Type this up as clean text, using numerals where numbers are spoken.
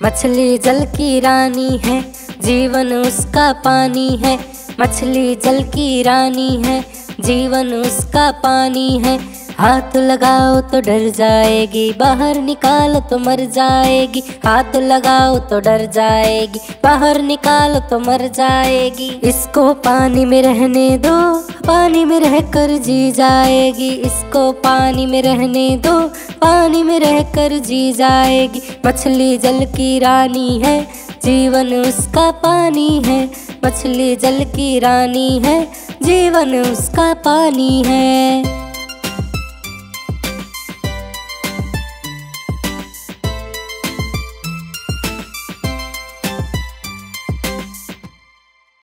मछली जल की रानी है, जीवन उसका पानी है। मछली जल की रानी है, जीवन उसका पानी है। हाथ लगाओ तो डर जाएगी, बाहर निकालो तो मर जाएगी। हाथ लगाओ तो डर जाएगी, बाहर निकालो तो मर जाएगी। इसको पानी में रहने दो, पानी में रहकर जी जाएगी। इसको पानी में रहने दो, पानी में रहकर जी जाएगी। मछली जल की रानी है, जीवन उसका पानी है। मछली जल की रानी है, जीवन उसका पानी है।